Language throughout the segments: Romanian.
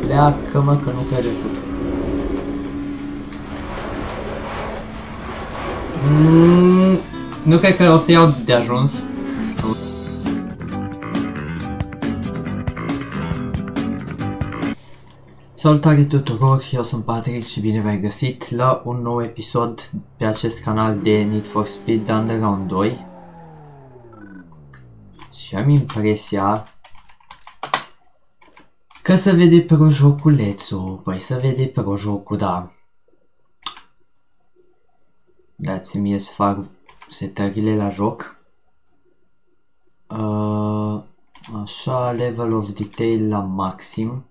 Pleacă-mă că nu crede cu... Nu cred că o să iau de ajuns. Salutare tuturor, eu sunt Patrick și bine v-ai găsit la un nou episod pe acest canal de Need for Speed Underground 2. Și am impresia că se vede pro joculețul, păi se vede pro jocul, da. Dați-mi mie să fac setările la joc. Așa, level of detail la maxim.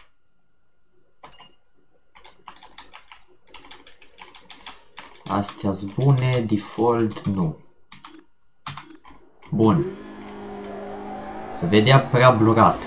Astea-s bune, default nu. Bun. Se vedea prea blurat.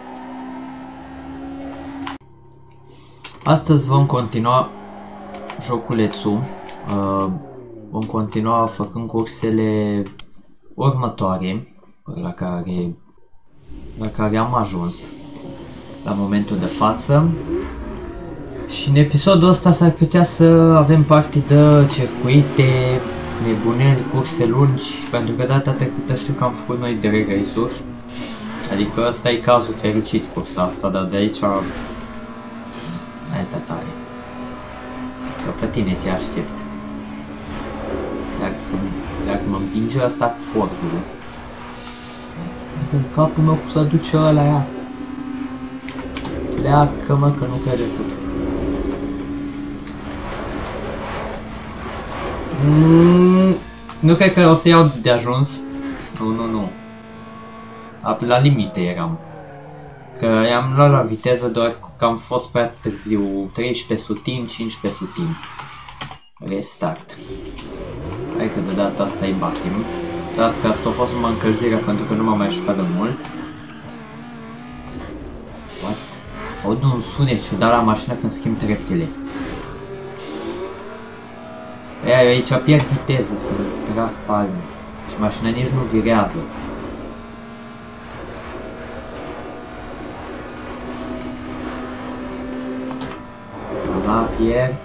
Astăzi vom continua joculețul. Vom continua făcând cursele următoare la care am ajuns la momentul de față. Și în episodul ăsta s-ar putea să avem parte de circuite, nebuneli, curse lungi, pentru că data trecută știu că am făcut noi drag race-uri. Adică ăsta e cazul fericit, cursa asta, dar de aici... Aia tare. Că pe tine te aștept. Dacă mă împinge asta cu Fordul. Uite, capul meu cum să duce ăla aia. Pleacă-mă că nu crede cu... Nu cred că o să iau de ajuns. Nu. La limite eram. Că i-am luat la viteză doar că am fost prea târziu. 13 sutim, 15 sutim. Restart. Hai că de data asta îi batem. Dar asta a fost numai încălzirea pentru că nu m-am mai jucat de mult. What? S-aud un sunet ciudat la mașină când schimb treptele. Eu aici pierd viteză să trag palme și mașina nici nu virează. Aha, pierd.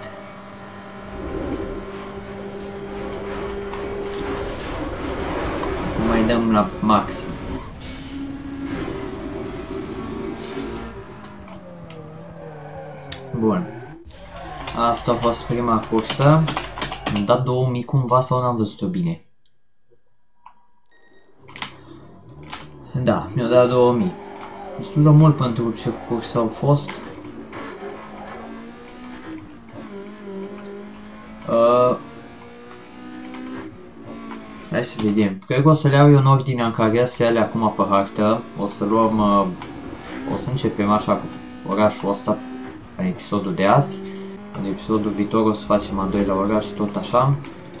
Acum mai dăm la maxim. Bun. Asta a fost prima cursă. Am dat 2000 cumva sau n-am văzut-o bine? Da, mi-au dat 2000. Destul de mult pentru ce curse au fost. Hai să vedem. Cred că o să le iau eu în ordinea în care se ele acum pe hartă. O să luăm... o să începem așa cu orașul ăsta în episodul de azi. În episodul viitor o să facem a doilea oraș și tot așa.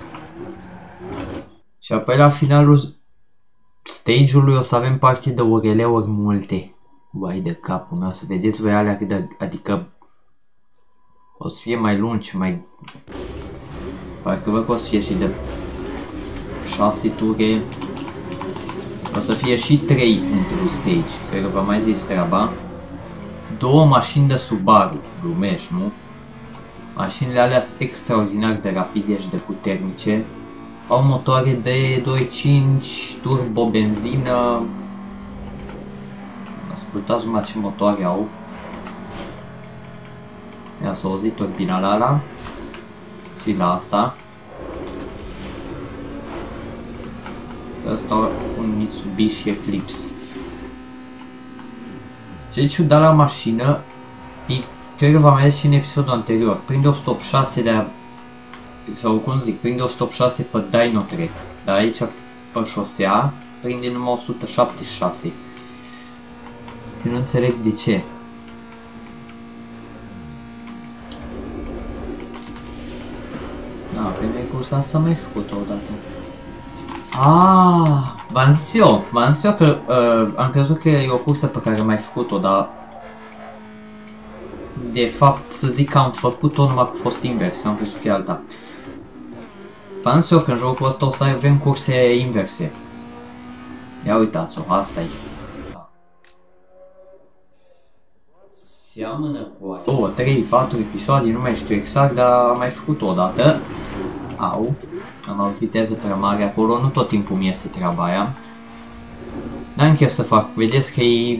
Și apoi la finalul stage-ului o să avem parte de ureleuri multe. Vai de capul meu, să vedeți voi alea cât de... Adică... O să fie mai lungi, mai... Parcă văd că o să fie și de 6 ture. O să fie și 3 într-un stage, cred că v-am mai zis treaba. 2 mașini de Subaru, glumești, nu? Mașinile alea sunt extraordinar de rapide și de puternice. Au motoare de 2.5, turbo, benzină. Ascultați numai ce motoare au. Ia s-a auzit turbina la ala. Și la asta. Ăsta un Mitsubishi Eclipse. Ce ciudat la mașină e... Cred că v-am mai zis și în episodul anterior, prinde 186 de... Sau cum zic, prinde 186 pe Dynotrack, dar aici pe șosea prinde numai 176. Și nu înțeleg de ce. Da, prima cursa asta am mai făcut-o odată. V-am zis eu că am crezut că e o cursă pe care am mai făcut-o, dar... De fapt, să zic că am făcut-o numai că a fost invers, am crezut că e alta. V-am zis eu că în jocul ăsta o să avem curse inverse. Ia uitați-o, asta e. Seamănă cu aia. 2, 3, 4 episoade, nu mai știu exact, dar am mai făcut-o odată. Au. Am avut viteză prea mare acolo, nu tot timpul mi este treaba aia. N-am chef să fac, vedeți că e...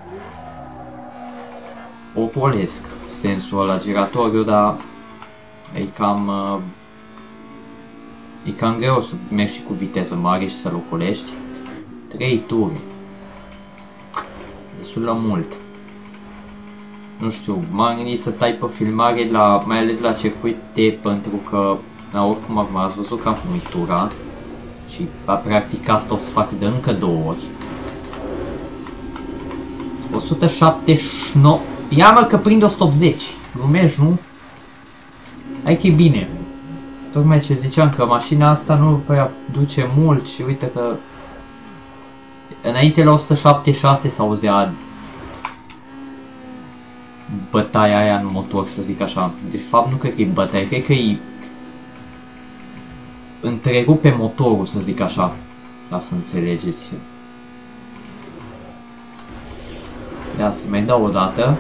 ocolesc sensul ăla giratoriu, dar e cam... e cam greu să mergi și cu viteză mare și să-l ocolești. 3 turi. Destul de mult. Nu știu, m-am gândit să tai pe filmare, mai ales la circuite, pentru că, oricum acum ați văzut că am făcut tura și practic asta o să fac de încă 2 ori. 179. Ia mă că prind 180. Glumești, nu? Hai că e bine. Tocmai ce ziceam că mașina asta nu prea duce mult și uite că înainte la 176 s-auzea bătaia aia în motor, să zic așa. De fapt nu cred că e bătaie, cred că e întrerupe motorul, să zic așa. Ca să înțelegeți. Ia să mai dau o dată.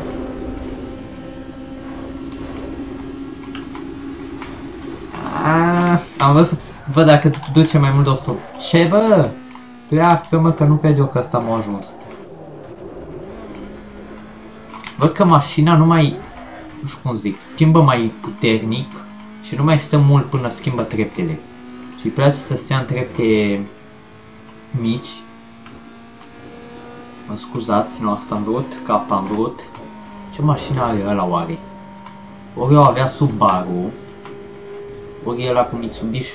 Am vrut să văd dacă duce mai mult de 100. Ce bă? Pleacă mă că nu cred eu că ăsta m-a ajuns. Văd că mașina nu mai, nu știu cum zic, schimbă mai puternic și nu mai stă mult până schimbă treptele. Și îi place să se ia în trepte mici. Mă scuzați, nu asta am vrut, cap am vrut. Ce mașină are ăla oare? Ori eu avea Subaru, ori ăla cu Mitsubishi.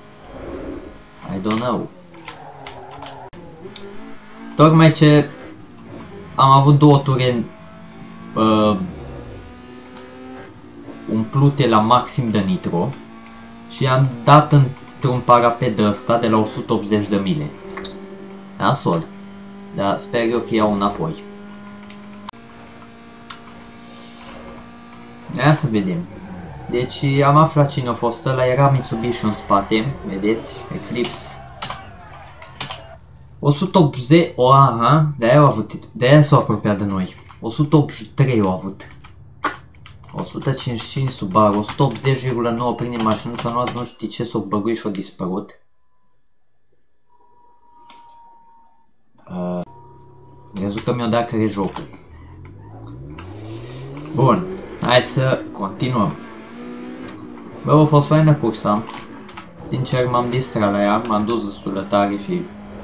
I don't know. Tocmai ce am avut 2 ture umplute la maxim de nitro și am dat într-un parapet de ăsta de la 180 de mile. Nasol. Dar sper eu că iau înapoi. Ia să vedem. Deci am aflat cine a fost ăla, era Mitsubishi în spate, vedeți, Eclipse. 180, aha, de-aia au avut, de-aia s-au apropiat de noi. 183 au avut. 155 Subaru, 180,9 prinde mașinuța noastră, nu știu ce s-o băgui și-o dispărut. Crezut că mi-o dat care jocul. Bun, hai să continuăm. Bă, a fost faină cursa. Sincer, m-am distrat la ea, m-am dus destul de tare și...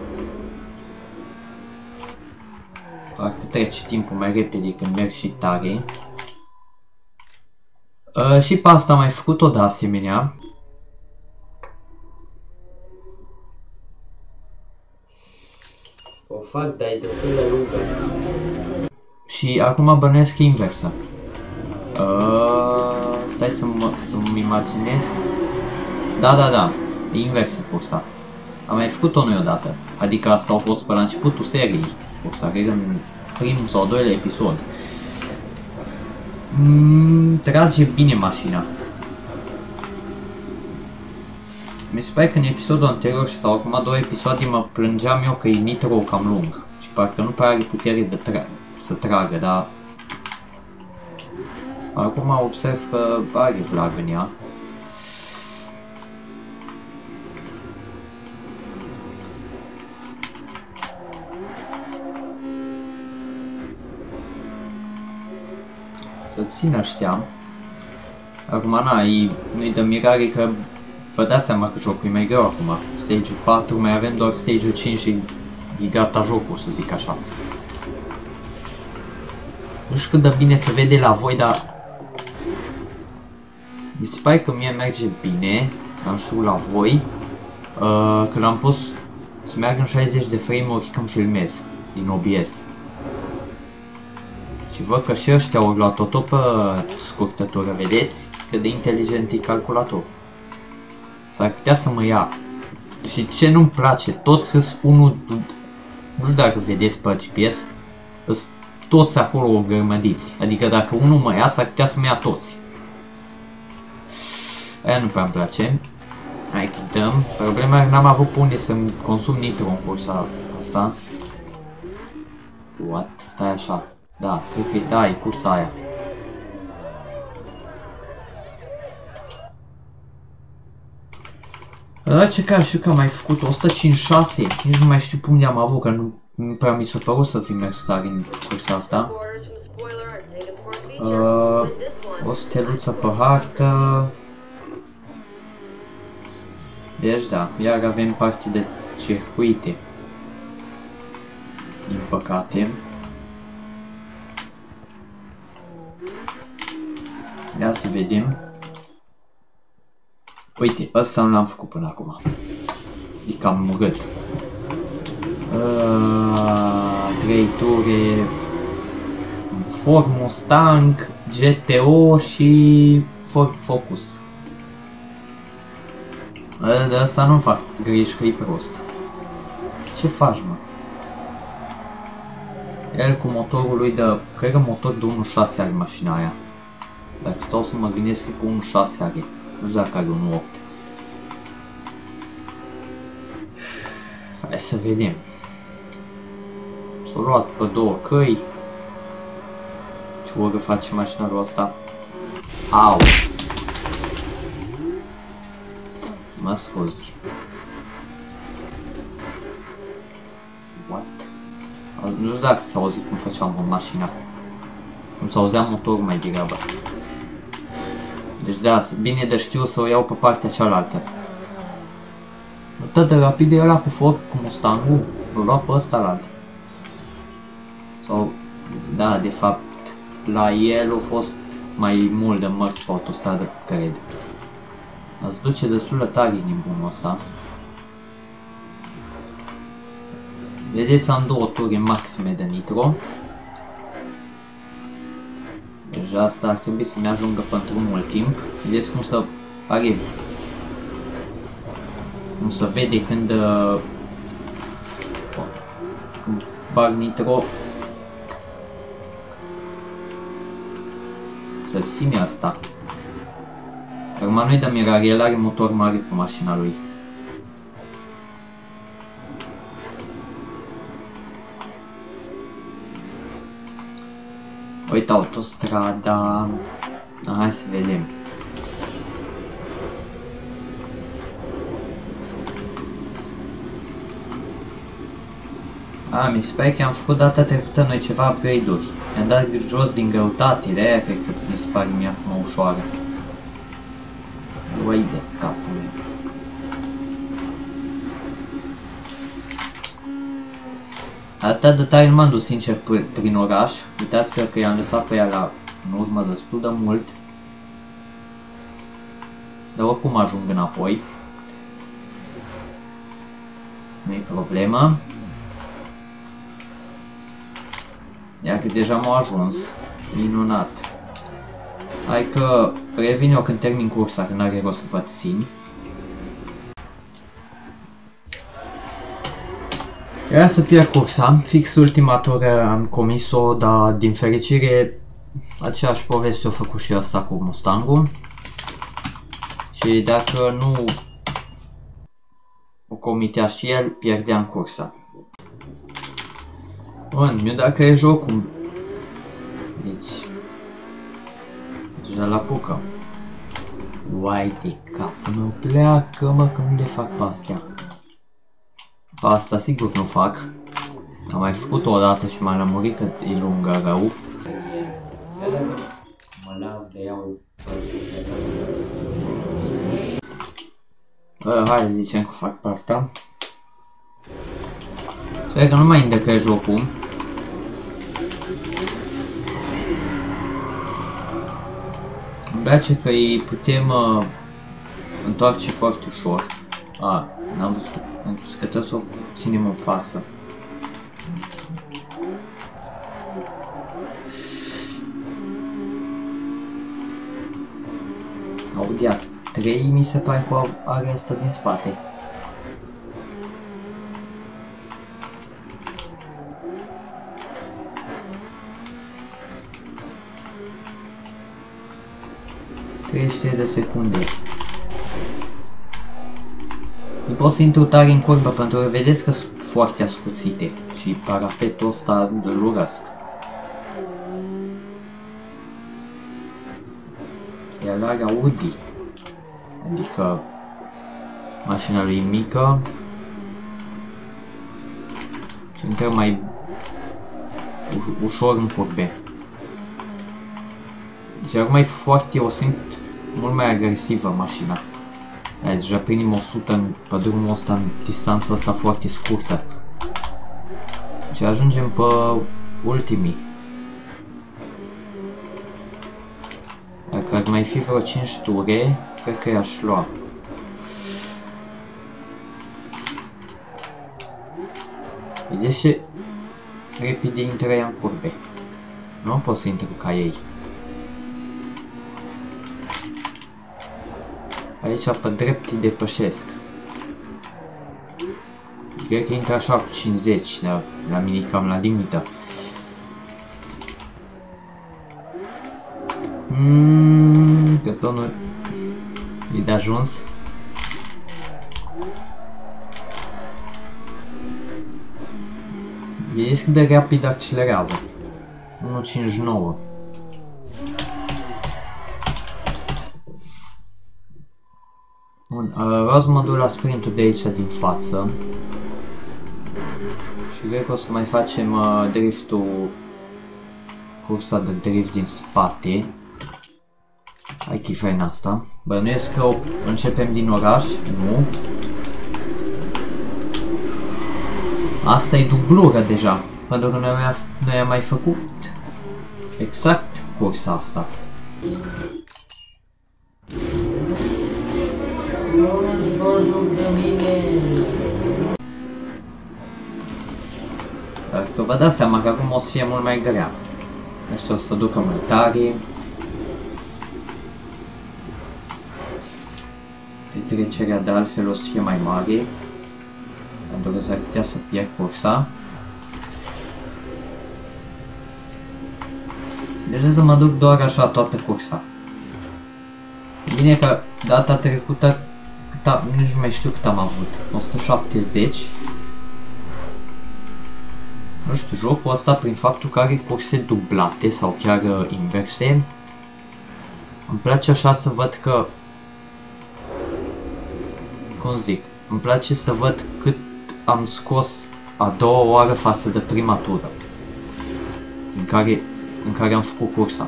parcă trece timpul mai repede când merg și tare. Și pe asta am mai făcut-o de asemenea. O fac, dar e destul de lungă. Și acum bănuiesc inversă. Stai să-mi imaginez. Da, e inversă cursa. Am mai făcut-o noi odată. Adică asta a fost pe la începutul seriei. Cursa, cred în primul sau 2-lea episod. Trage bine mașina. Mi se pare că în episodul anterior sau acum 2 episoade mă plângeam eu că e nitro cam lung. Și parcă nu prea are putere de să tragă, dar... acum observ că are vlag în ea. Să țin ăștia. Acum nu-i de mirare că vă dați seama că jocul e mai greu acum. Stage-ul 4, mai avem doar stage-ul 5 și e gata jocul, să zic așa. Nu știu cât de bine se vede la voi, dar... mi se pare că mie merge bine, nu știu la voi, că l-am pus să meargă în 60 de frame-uri când filmez, din OBS. Și văd că și ăștia au luat tot pe scurtătură, vedeți? Cât de inteligent e calculatorul. S-ar putea să mă ia. Și ce nu-mi place, toți sunt unul, nu știu dacă vedeți pe GPS, sunt toți acolo gărmădiți. Adică dacă unul mă ia, s-ar putea să mă ia toți. Aia nu prea-mi place. Hai că dăm. Problema e că n-am avut pe unde să-mi consum nitro în cursa asta. What? Stai așa. Da, cred că da, e cursa aia. Da, ce care știu că am mai făcut 156, nici nu mai știu pe unde am avut, că nu prea mi s-a părut să fi mers tare în cursa asta. O steluță pe hartă. Deci da, iar avem parte de circuite. Din păcate. Ia să vedem. Uite, ăsta nu l-am făcut până acum. E cam murât. 3 ture. Ford Mustang, GTO și Ford Focus. De asta nu fac griji că e prost. Ce faci, mă? El cu motorul lui de... Cred că motor de 1.6 are mașina aia. Dacă stau să mă gândesc, cred că 1.6 are. Nu știu dacă are 1.8. Hai să vedem. S-a luat pe 2 căi. Ce oră face mașina lui asta? Au! Mă scuzi. What? Nu știu dacă s-a auzit cum făceam în mașina. Cum s-auzea motorul mai degrabă. Deci da, bine de știu să o iau pe partea cealaltă. Atât de rapid era cu Ford, cu Mustang-ul. L-a luat pe ăsta la alt. Sau, da, de fapt, la el a fost mai mult de mărți pe autostradă, cred. Ați duce destul de tare nimbunul ăsta. Vedeți, am 2 turi maxime de nitro. Deja asta ar trebui să-mi ajungă pentru mult timp. Vedeți cum să are... Cum să vede când... când bag nitro. Să ține asta. Acum nu-i de mirare, el are motor mare pe mașina lui. Uite autostrada. Hai să vedem. Mi se pare că am făcut data trecută noi ceva upgrade-uri. Mi-am dat jos din greutate, de aia cred că mi se pare mie acum ușoară. Uai de capul meu. Atât de tare nu m-am dus sincer prin oraș. Uitați-vă că i-am lăsat pe ea în urmă destul de mult. Dar oricum ajung înapoi. Nu-i problemă. Iar că deja m-au ajuns. Minunat. Hai că revin eu când termin cursa, că n-are rost să vă țin. Era să pierd cursa, fix ultima tură am comis-o, dar din fericire aceeași poveste o făcut și asta cu Mustang-ul. Și dacă nu o comitea și el, pierdeam cursa. Bun, eu dacă e jocul. Deci... deja la pucă. Uai de capul meu, pleacă mă că nu le fac pe astea. Pe asta sigur nu fac. Am mai făcut-o o dată și m-am lămurit că e lungă rău. Mă las de iau. Hai să zicem că fac pe asta. Sper că nu mai îndecre jocul. Îmi place că îi putem întoarce foarte ușor. N-am văzut că trebuie să o ținem în față. Audi A3 mi se pare că are asta din spate. De secunde. Nu pot să intru tare în curbă pentru că vedeți că sunt foarte ascuțite și parapetul ăsta îl urăsc. El are Audi. Adică mașina lui e mică și intră mai ușor în curbe. Deci acum e foarte, o simt mult mai agresivă mașina. Deja prindem 100 pe drumul ăsta în distanța asta foarte scurtă. Și ajungem pe ultimii. Dacă ar mai fi vreo 5 ture, cred că i-aș lua. Vedeți ce repede intră ea în curbe. Nu pot să intru ca ei. Aici pe drept îi depășesc. Cred că intră așa cu 50, dar la mine cam la limită. Betonul e de ajuns. Vedeți cât de rapid accelerează. 1.59. Bun, vreau să mă duc la sprintul de aici din față. Și cred că o să mai facem driftul, cursa de drift din spate. Hai că-i fain asta. Bănuiesc că începem din oraș, nu? Asta e dublură deja, pentru că noi am mai făcut exact cursa asta. Dacă vă dați seama că acum o să fie mult mai grea. Ăștia o să ducă mai tare. Petrecerea de altfel o să fie mai mare. Pentru că s-ar putea să pierd cursa. Deci să mă duc doar așa toată cursa. Bine că data trecută, nici nu mai știu cât am avut. 170. Nu știu, jocul ăsta prin faptul că are curse dublate sau chiar inverse. Îmi place așa să văd că... Cum zic? Îmi place să văd cât am scos a doua oară față de prima tură. În care am făcut cursa.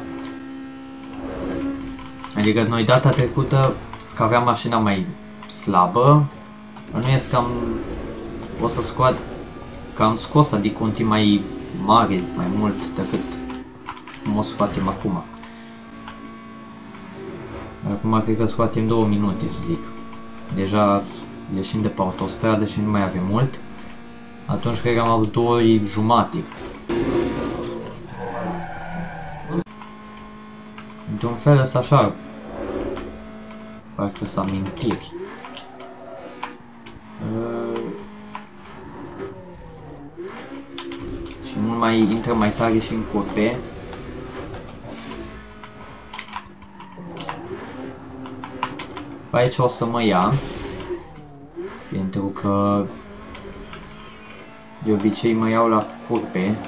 Adică noi data trecută, că aveam mașina mai slabă, bănuiesc că o să scoat, că am scos adică un timp mai mare, mai mult decât cum o scoatem acum. Acum cred că scoatem 2 minute, să zic. Deja ieșim de pe autostradă și nu mai avem mult. Atunci cred că am avut 2 jumate. Într-un fel ăsta așa, parcă s-a amintiri. Și mult mai intră mai tare și în curbe. Aici o să mă ia, pentru că de obicei mă iau la curbe.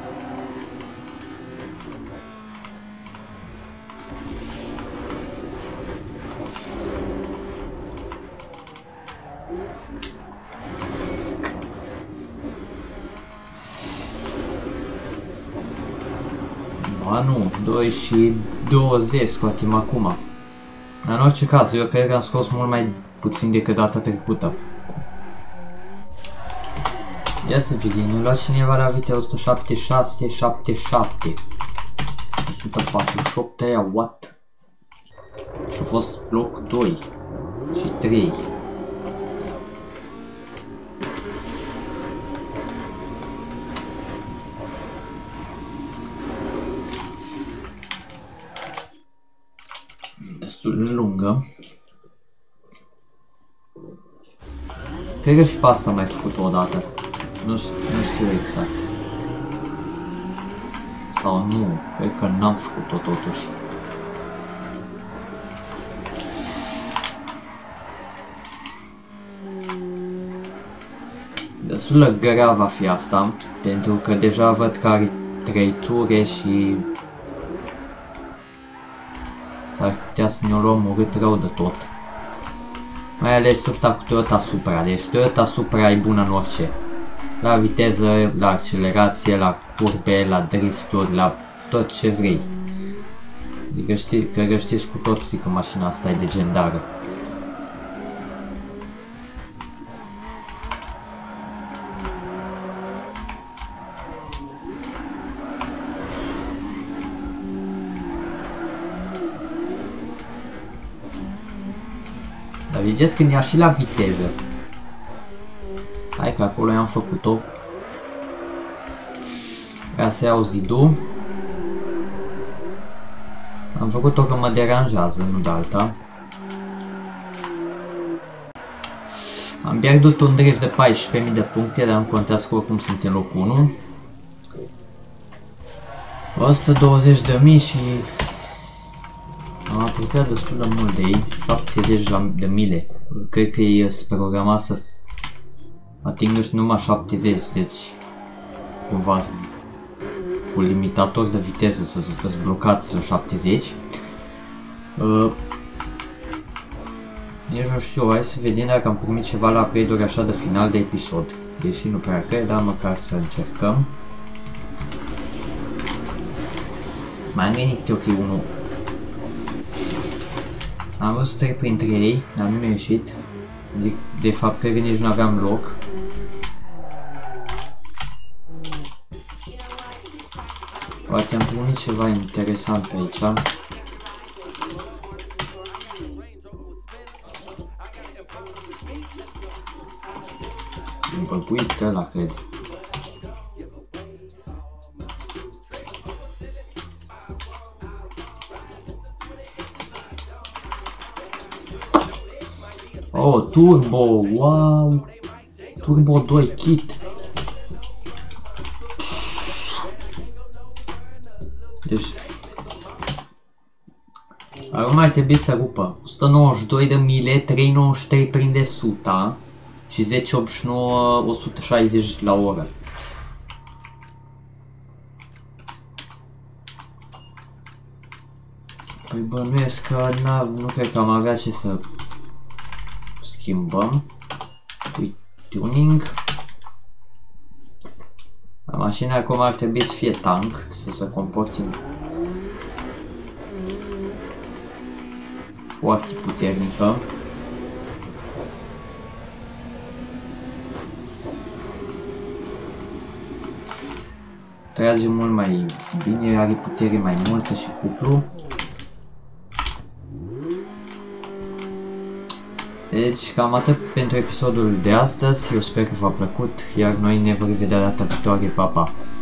Ba nu, 2 și 20 scoatem acum. În orice caz, eu cred că am scos mult mai puțin decât data trecută. Ia să vedem, ne-a luat cineva la vite 176, 77. 148 aia, what? Și a fost locul 2 și 3. Destul de lungă. Cred că și pe asta am mai făcut o dată. Nu știu exact. Sau nu, cred că n-am făcut-o totuși. Destul de grea va fi asta, pentru că deja văd că are 3 ture și S-ar putea să ne-o luăm urât rău de tot. Mai ales ăsta cu Toyota Supra, deci Toyota Supra e bună în orice. La viteză, la accelerație, la curbe, la drifturi, la tot ce vrei. Adică cred că știți cu toții că mașina asta e legendară. Dar vedeți când ia și la viteză. Hai că acolo i-am făcut-o. Ia să iau zidul. Am făcut-o că mă deranjează, nu de alta. Am pierdut un drift de 14.000 de puncte, dar nu contează că oricum sunt în locul 1. 120.000 și... am apropiat destul de mult de ei, 70 de mile. Cred că ei sunt programați să atingă și numai 70, deci cumva cu limitator de viteză să blocați la 70. Nici nu știu, hai să vedem dacă am primit ceva la upgrade-uri așa de final de episod. Deși nu prea cred, dar măcar să încercăm. Mai am gândit eu că e unul. Am vrut să trec printre ei, dar nu mi-a ieșit. De fapt, cred că nici nu aveam loc. Poate am primit ceva interesant pe aici. Împăpuit ăla, cred. Oh, turbo, wow! Turbo 2 kit. Deci... acum ar trebui să rupă 192 de mile, 393 prinde 100 și 1089, 160 la oră. Păi bănuiesc că nu cred că am avea ce să schimbăm. Tuning. Mașina acum ar trebui să fie tank, să se comporte foarte puternică. Trage mult mai bine, are putere mai multă și cuplu. Deci cam atât pentru episodul de astăzi, eu sper că v-a plăcut, iar noi ne vom vedea data viitoare, pa, pa!